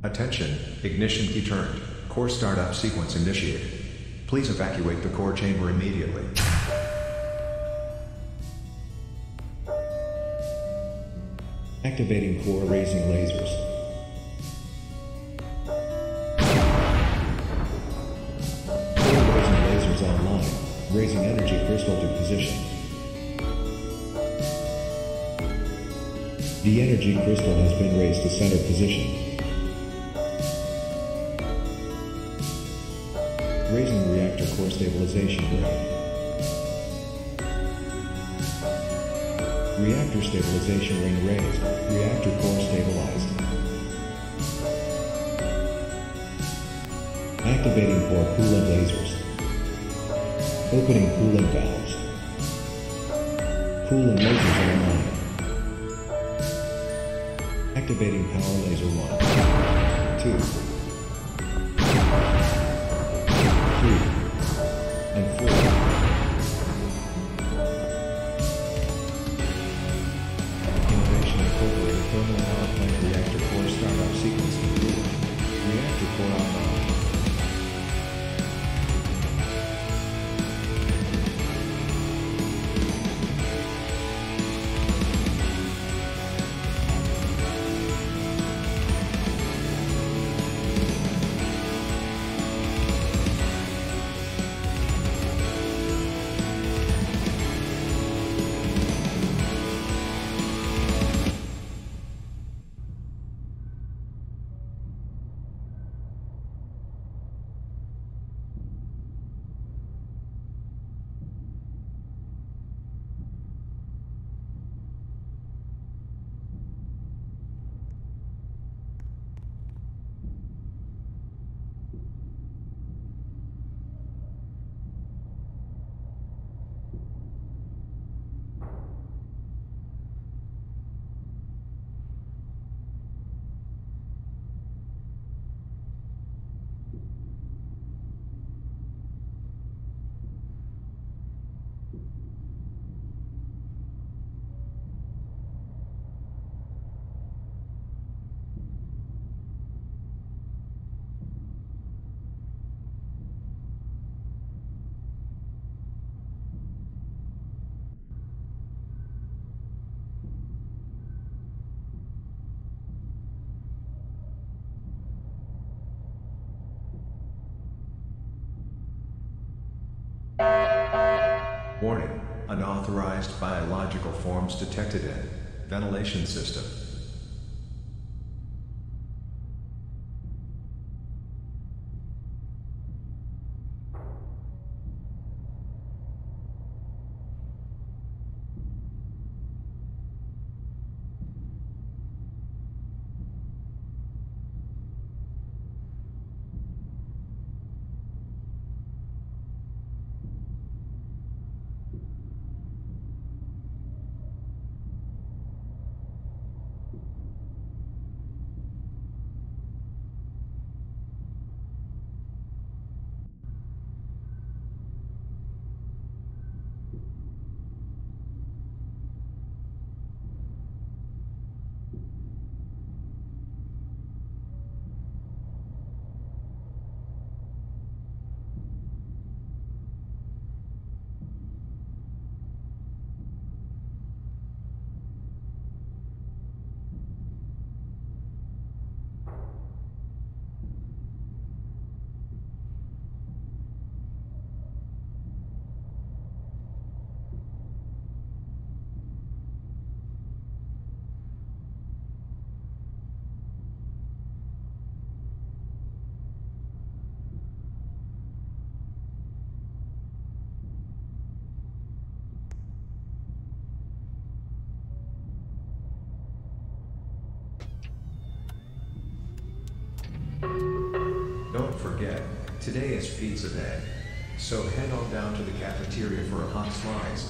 Attention, ignition key turned. Core startup sequence initiated. Please evacuate the core chamber immediately. Activating core raising lasers. Core raising lasers online. Raising energy crystal to position. The energy crystal has been raised to center position. Raising reactor core stabilization grade. Reactor stabilization ring raised. Reactor core stabilized. Activating core coolant lasers. Opening coolant valves. Coolant lasers online. Activating power laser 1, 2, 3, and 4. Innovation Incorporated thermal power plant reactor core startup sequence complete. Reactor core online. Warning, unauthorized biological forms detected in ventilation system. Don't forget, today is pizza day. So head on down to the cafeteria for a hot slice.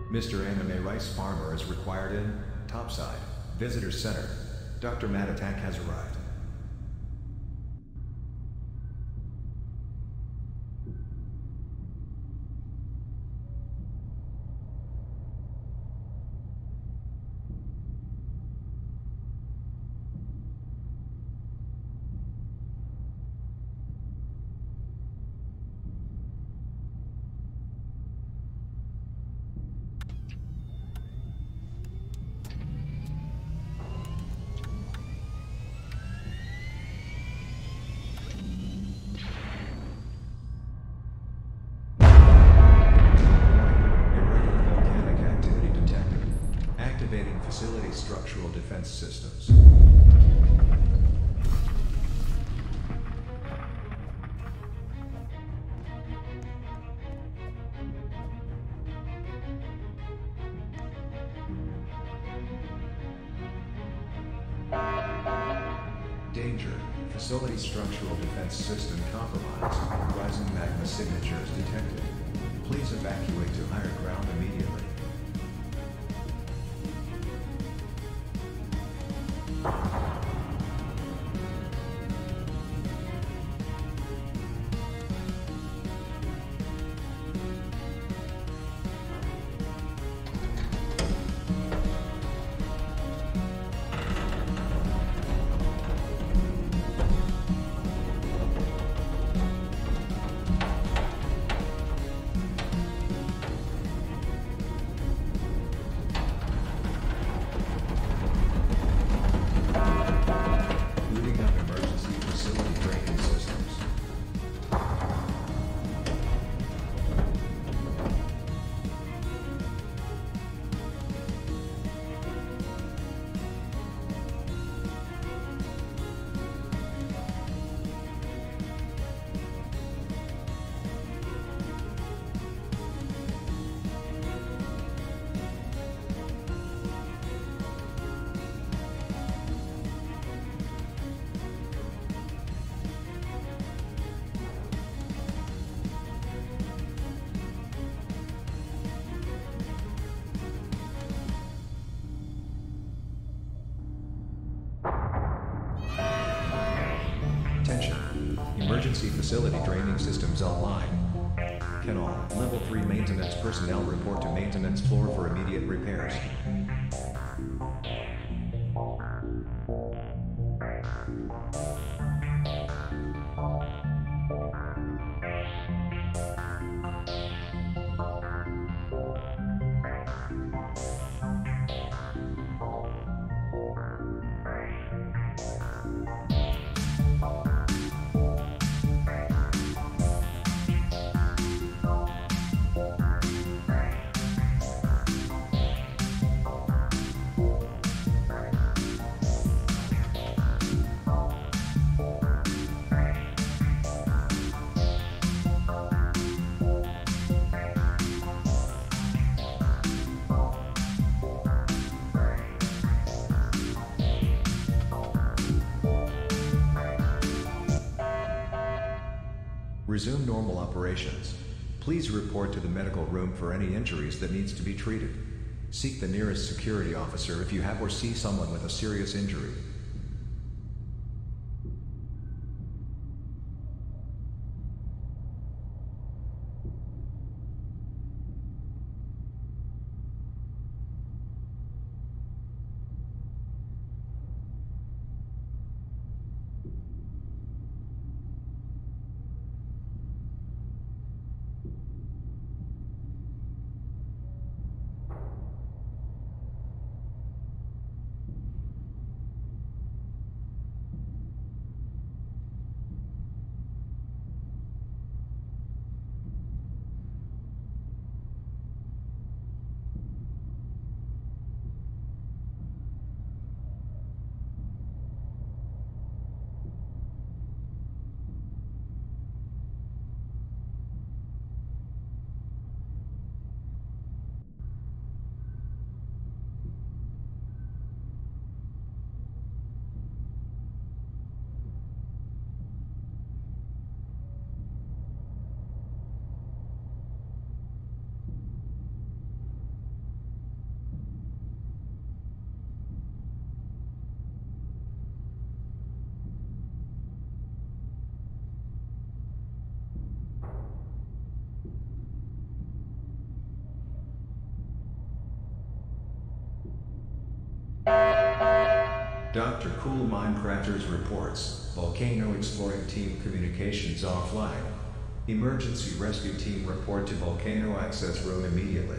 Mr. Anime Rice Farmer is required in Topside Visitor Center. Dr. Matatak has arrived. Activating facility structural defense systems. Danger. Facility structural defense system compromised. Rising magma signatures detected. Please evacuate to higher ground immediately. Emergency facility draining systems online. Can all Level 3 maintenance personnel report to maintenance floor for immediate repairs? Resume normal operations. Please report to the medical room for any injuries that needs to be treated. Seek the nearest security officer if you have or see someone with a serious injury. Dr. Cool Minecrafters reports, Volcano Exploring Team communications offline. Emergency rescue team report to Volcano access room immediately.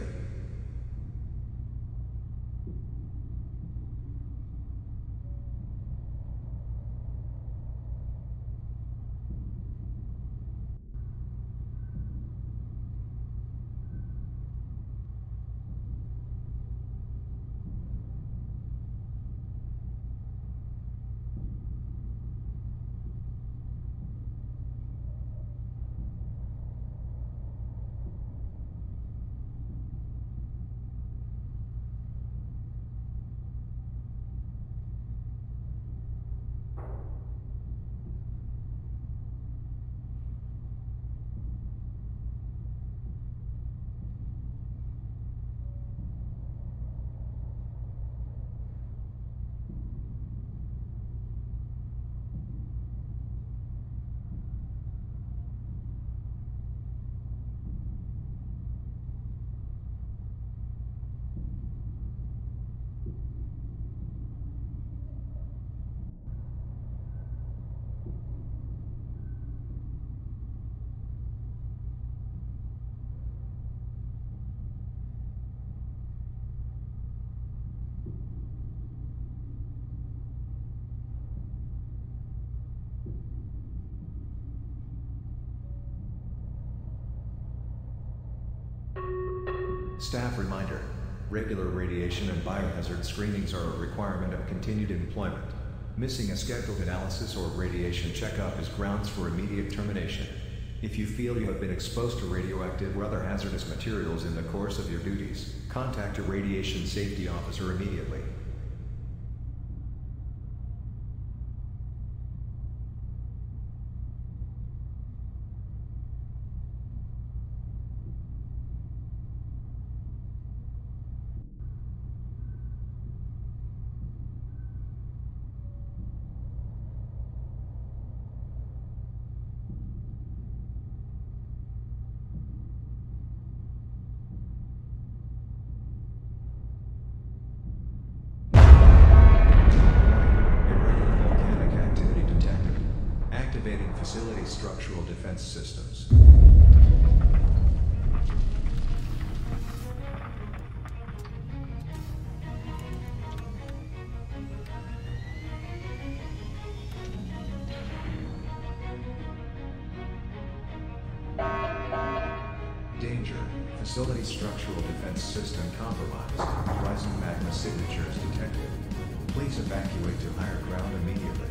Staff reminder. Regular radiation and biohazard screenings are a requirement of continued employment. Missing a scheduled analysis or radiation checkup is grounds for immediate termination. If you feel you have been exposed to radioactive or other hazardous materials in the course of your duties, contact your radiation safety officer immediately. Activating facility structural defense systems. Danger. Facility structural defense system compromised. Rising magma signatures detected. Please evacuate to higher ground immediately.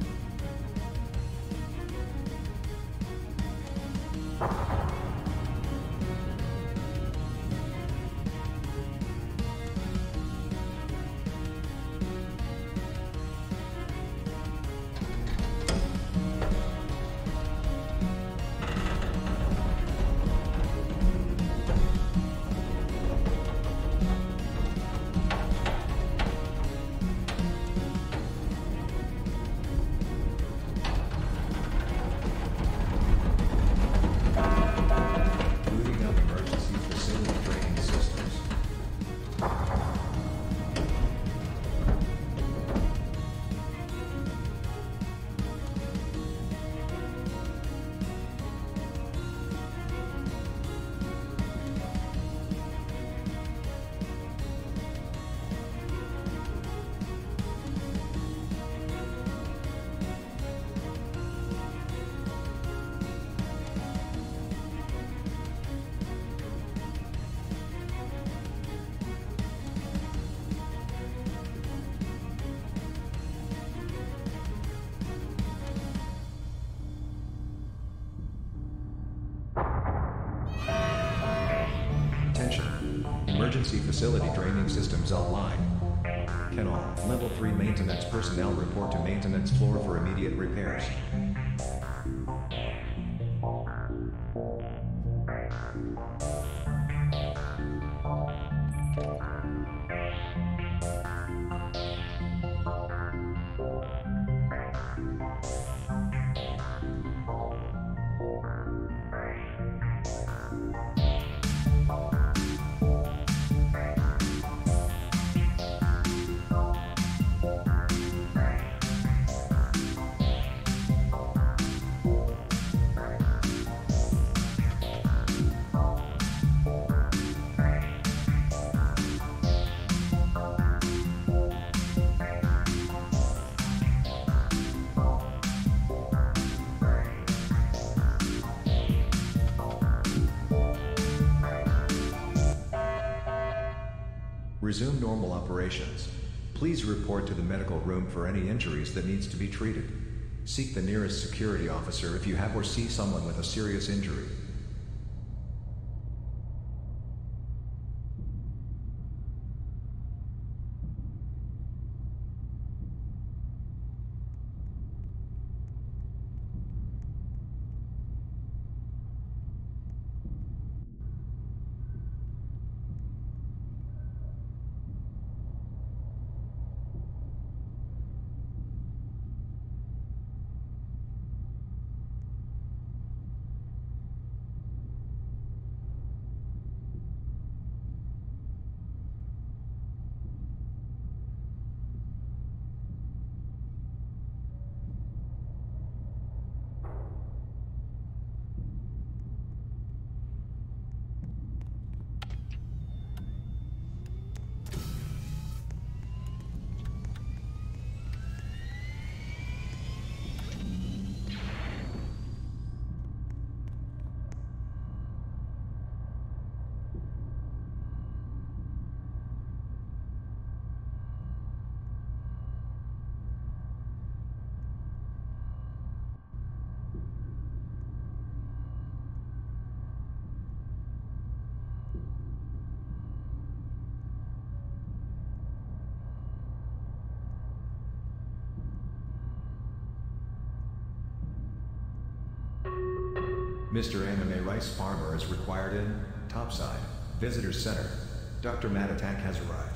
Emergency facility draining systems online. Can all Level 3 maintenance personnel report to maintenance floor for immediate repairs? Resume normal operations. Please report to the medical room for any injuries that needs to be treated. Seek the nearest security officer if you have or see someone with a serious injury. Mr. Anime Rice Farmer is required in Topside Visitor Center. Dr. Matatak has arrived.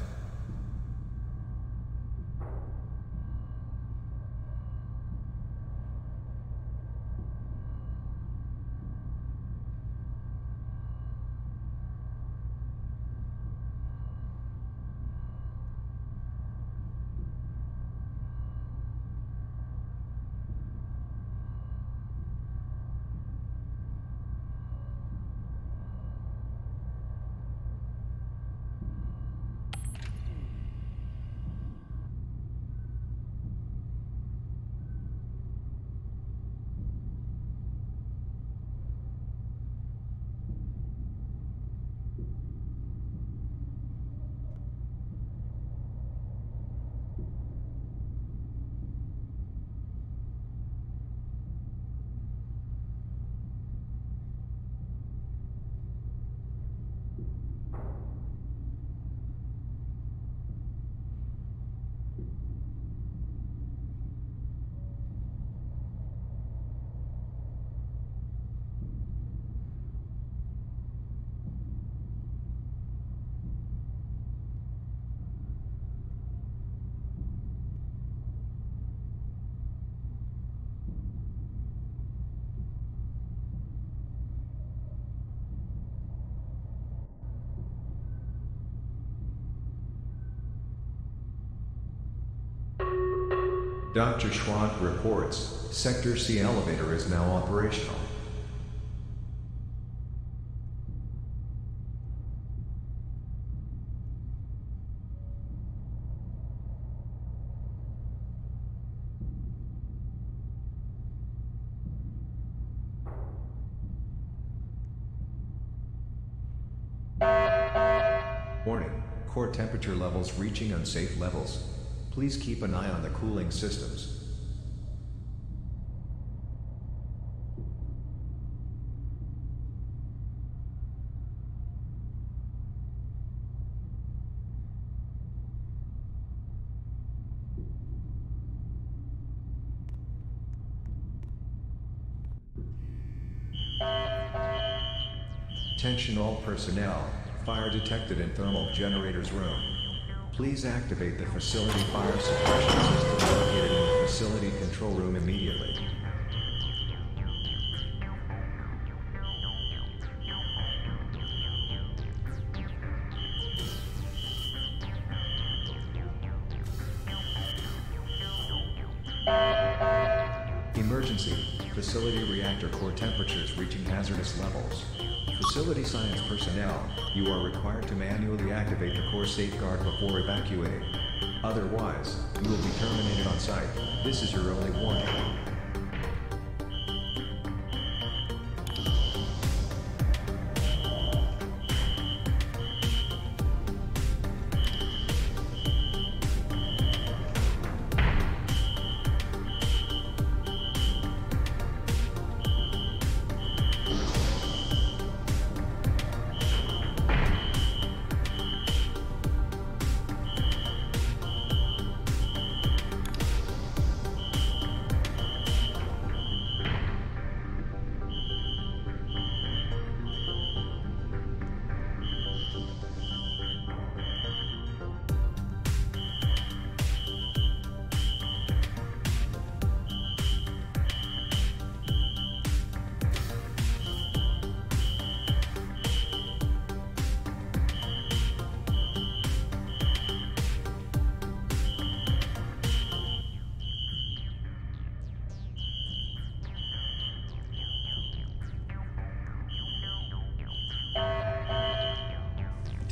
Dr. Schwant reports, Sector C elevator is now operational. Warning, core temperature levels reaching unsafe levels. Please keep an eye on the cooling systems. Attention all personnel, fire detected in thermal generators room. Please activate the facility fire suppression system located in the facility control room immediately. Emergency. Facility reactor core temperatures reaching hazardous levels. Facility science personnel, you are required to manually activate the core safeguard before evacuating. Otherwise, you will be terminated on site. This is your only warning.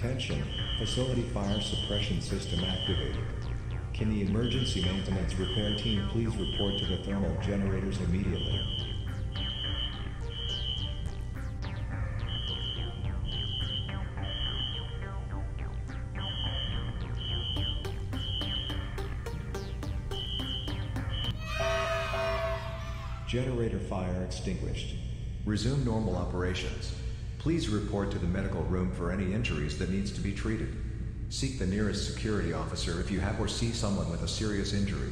Attention, facility fire suppression system activated. Can the emergency maintenance repair team please report to the thermal generators immediately? Generator fire extinguished. Resume normal operations. Please report to the medical room for any injuries that needs to be treated. Seek the nearest security officer if you have or see someone with a serious injury.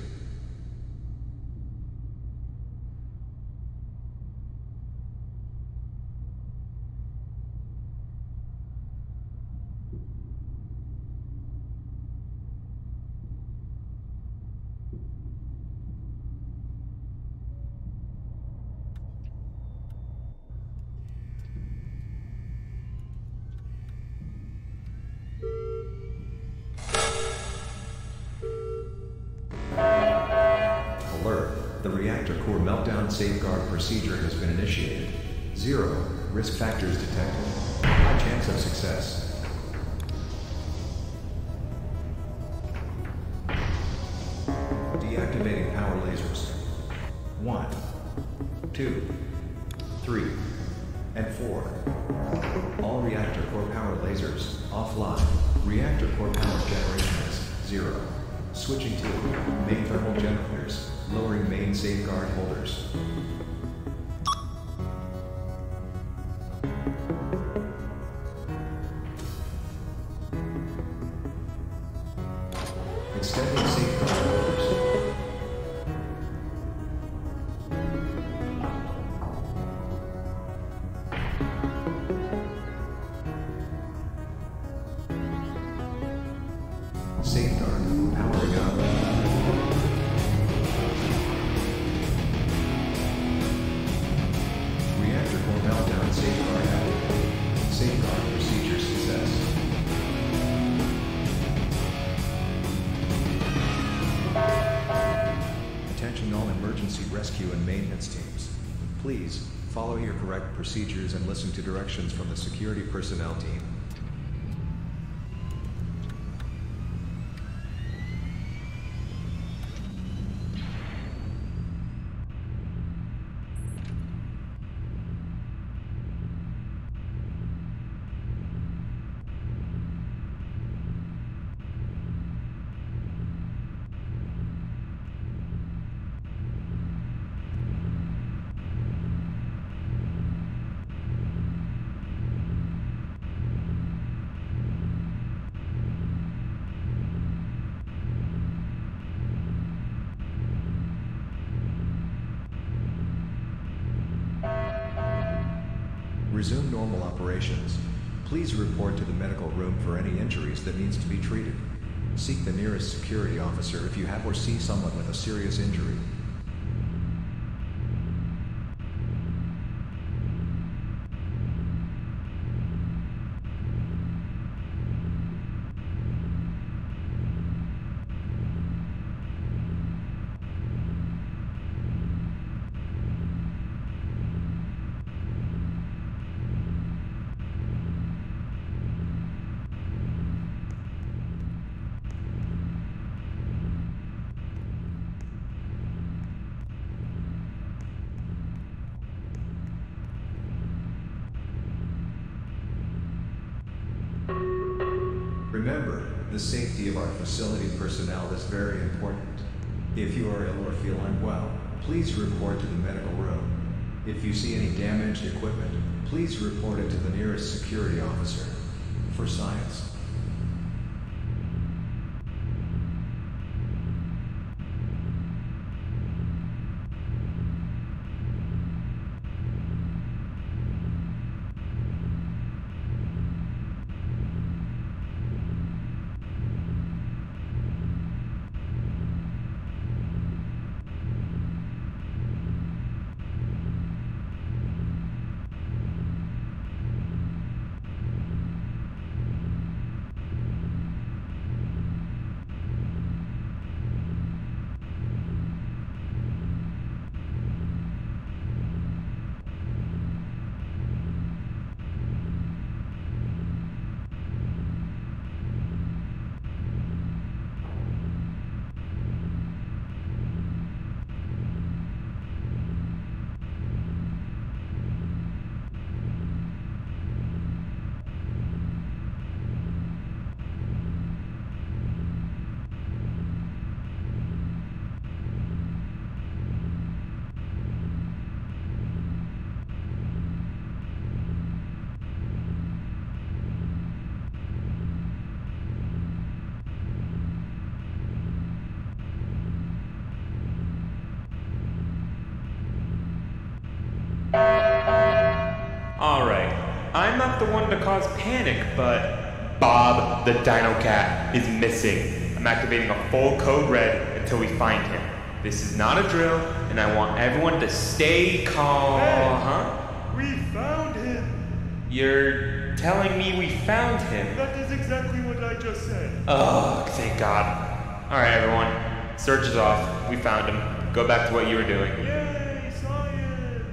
Alert. The reactor core meltdown safeguard procedure has been initiated. 0. Risk factors detected. High chance of success. Deactivating power lasers. 1, 2, 3, and 4. All reactor core power lasers offline. Reactor core power generation is 0. Switching to main thermal generators, lowering main safeguard holders. Extending safeguard holders. Safeguard powering up. Reactor core meltdown safeguard active. Safeguard procedure success. Attention all emergency rescue and maintenance teams. Please follow your correct procedures and listen to directions from the security personnel team. Resume normal operations. Please report to the medical room for any injuries that needs to be treated. Seek the nearest security officer if you have or see someone with a serious injury. Remember, the safety of our facility personnel is very important. If you are ill or feel unwell, please report to the medical room. If you see any damaged equipment, please report it to the nearest security officer. For science. I'm not the one to cause panic, but Bob the Dino Cat is missing. I'm activating a full code red until we find him. This is not a drill, and I want everyone to stay calm. Hey, we found him. You're telling me we found him? That is exactly what I just said. Oh, thank God. Alright, everyone. Search is off. We found him. Go back to what you were doing. Yay, science!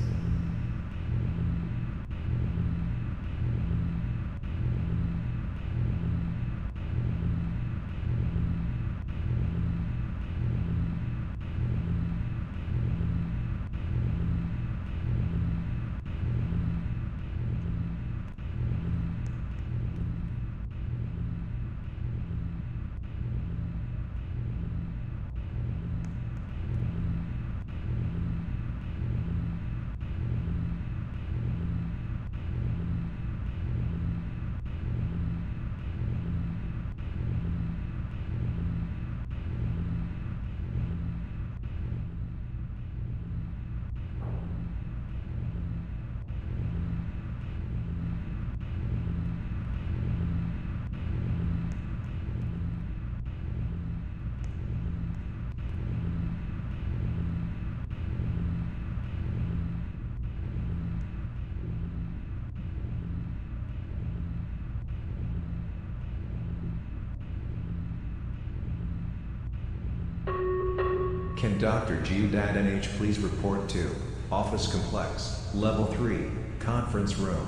Can Dr. Geodat.NH please report to Office Complex, Level 3, Conference Room?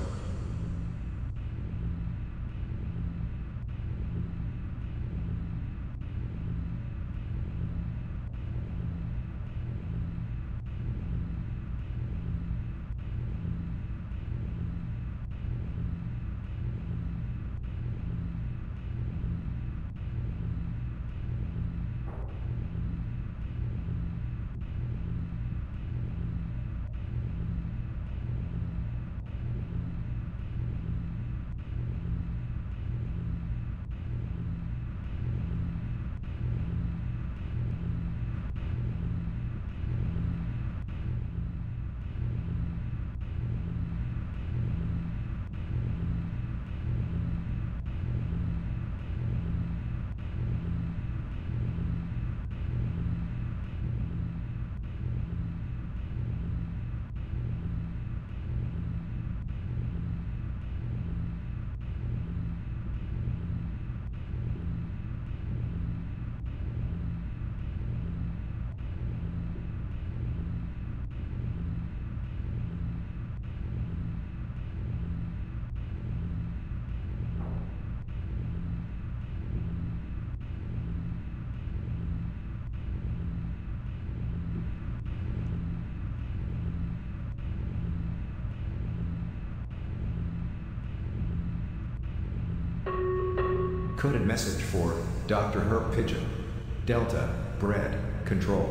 Coded message for Dr. Herb Pigeon. Delta, Bread, Control.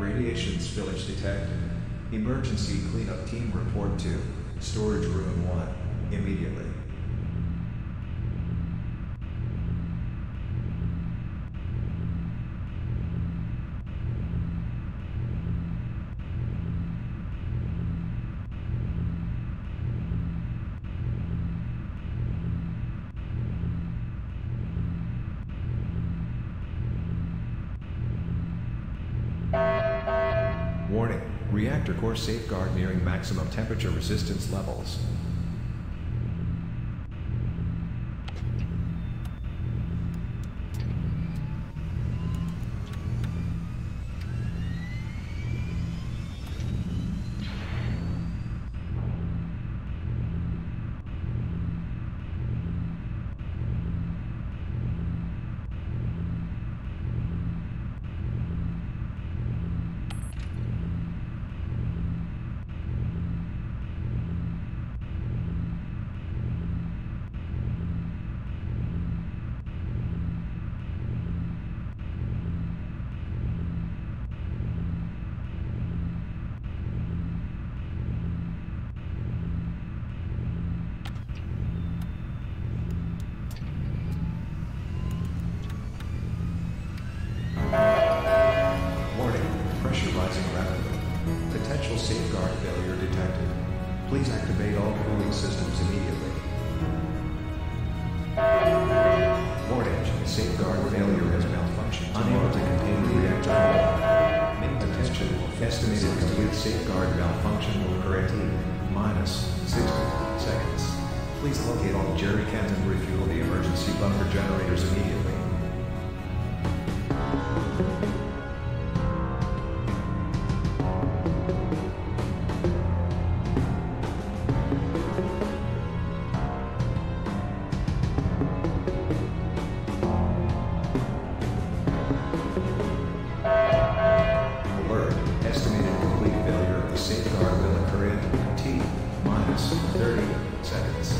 Radiation spillage detected. Emergency cleanup team report to storage room 1 immediately. Warning, reactor core safeguard nearing maximum temperature resistance levels. Potential safeguard failure detected. Please activate all cooling systems immediately. Warning, safeguard failure has malfunctioned. Unable to contain the reactor core. Attention, estimated complete safeguard malfunction will occur at T-60 seconds. Please locate all jerry cans and refuel the emergency bunker generators immediately. Estimated complete failure of the safeguard will occur in T-30 seconds.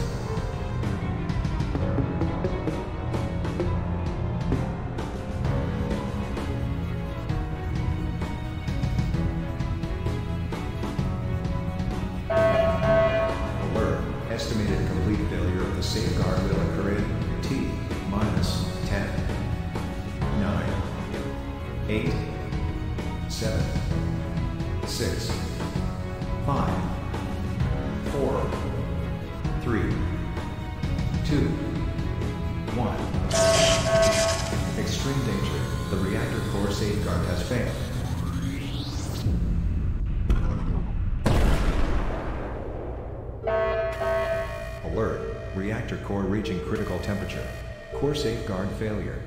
Alert. Estimated complete failure of the safeguard will occur in T-10, 9, 8, 7, 6, 5, 4, 3, 2, 1. Extreme danger. The reactor core safeguard has failed. Alert. Reactor core reaching critical temperature. Core safeguard failure.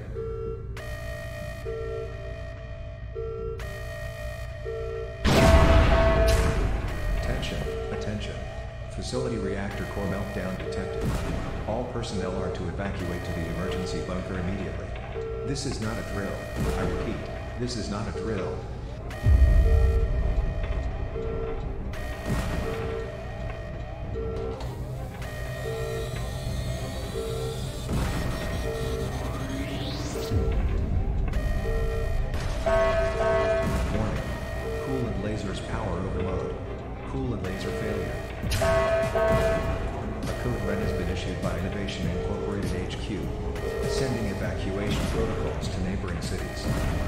Attention. Facility reactor core meltdown detected. All personnel are to evacuate to the emergency bunker immediately. This is not a drill. I repeat, this is not a drill. Warning. Coolant lasers power overload. Coolant laser failure. A code red has been issued by Innovation Incorporated HQ, sending evacuation protocols to neighboring cities.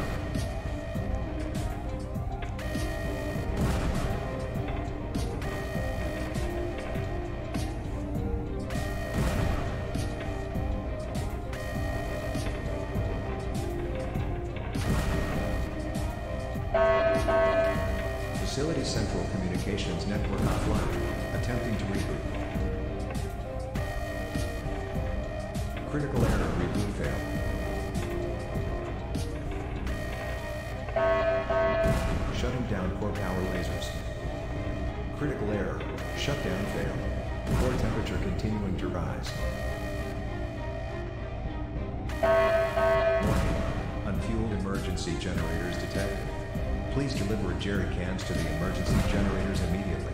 Facility Central Communications Network offline. Attempting to reboot. Critical error, reboot failed. Shutting down core power lasers. Critical error, shutdown failed. Core temperature continuing to rise. Warning, unfueled emergency generators detected. Please deliver jerry cans to the emergency generators immediately.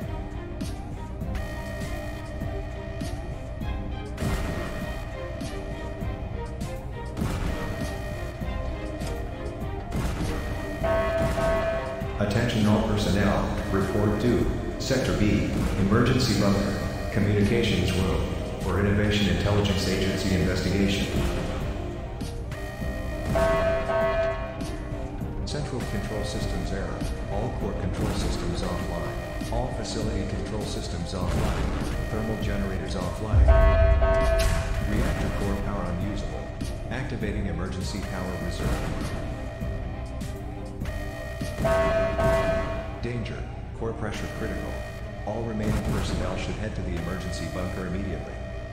Attention all personnel, report to Sector B, Emergency Bunker, Communications Room, for Innovation Intelligence Agency investigation. Central Control Systems error. All core control systems offline. All facility control systems offline. Thermal generators offline. Reactor core power unusable. Activating emergency power reserve. Danger. Core pressure critical. All remaining personnel should head to the emergency bunker immediately.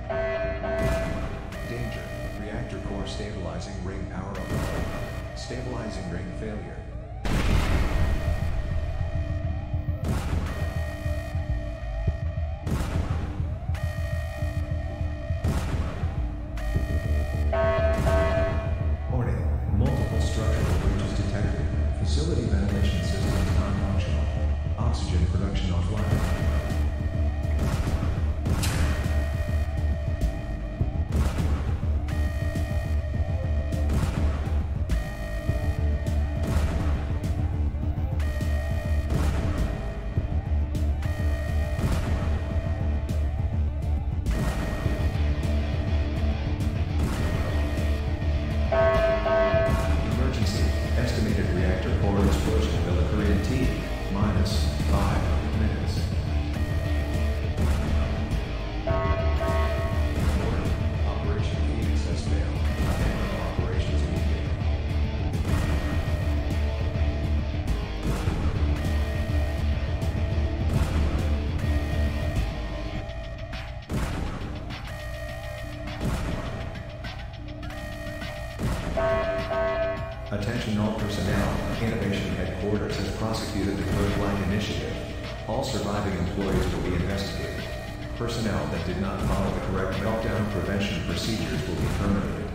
Danger. Reactor core stabilizing ring power overload. Stabilizing ring failure. Warning. Multiple structural breaches detected. Facility ventilation systems non-functional. Oxygen production offline. Emergency. Estimated reactor core explosion will occur in T-5 minutes. Warning. Operation Phoenix has failed. Abandon operations immediately. Attention all personnel. Innovation Headquarters has prosecuted the Code Black Initiative. All surviving employees will be investigated. Personnel that did not follow the correct meltdown prevention procedures will be terminated.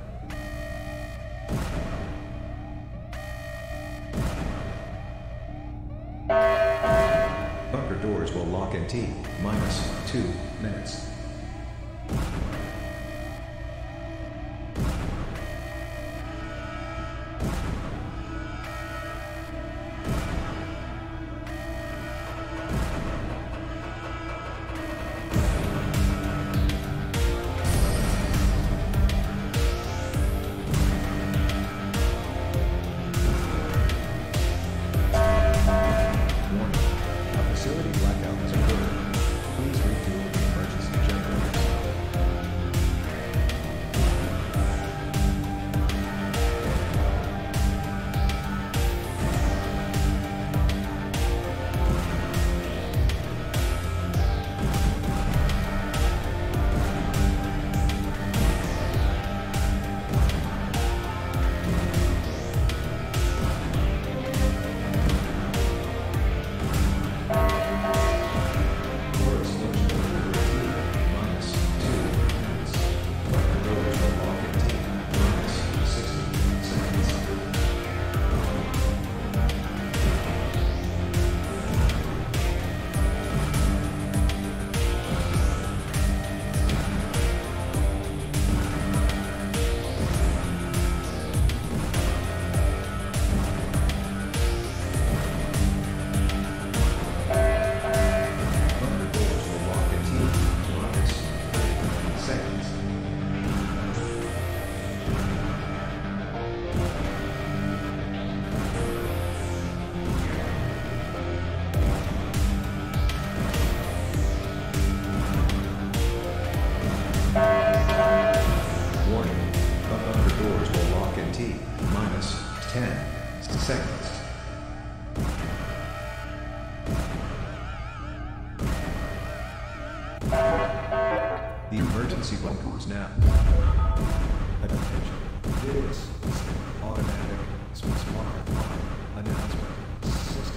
Bunker doors will lock in T-2 minutes. Warning. A facility blackout has occurred. Please refuel the emergency generators. Core explosion will occur in T-2 minutes. Bunker doors will lock in T-60 seconds. Bunker doors will lock in T-30 seconds. Warning. Bunker doors will lock in T-10 seconds. The emergency bunker is now. Attention. This is an automatic smart announcement system.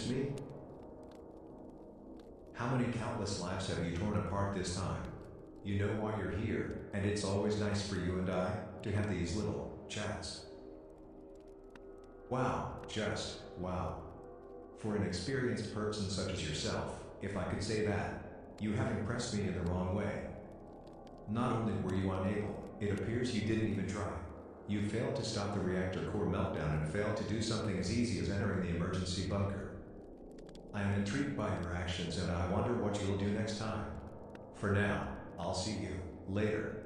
miss me? How many countless lives have you torn apart this time? You know why you're here, and it's always nice for you and I to have these little chats. Wow, just wow. For an experienced person such as yourself, if I could say that, you have impressed me in the wrong way. Not only were you unable, it appears you didn't even try. You failed to stop the reactor core meltdown and failed to do something as easy as entering the emergency bunker. I am intrigued by your actions and I wonder what you'll do next time. For now, I'll see you later.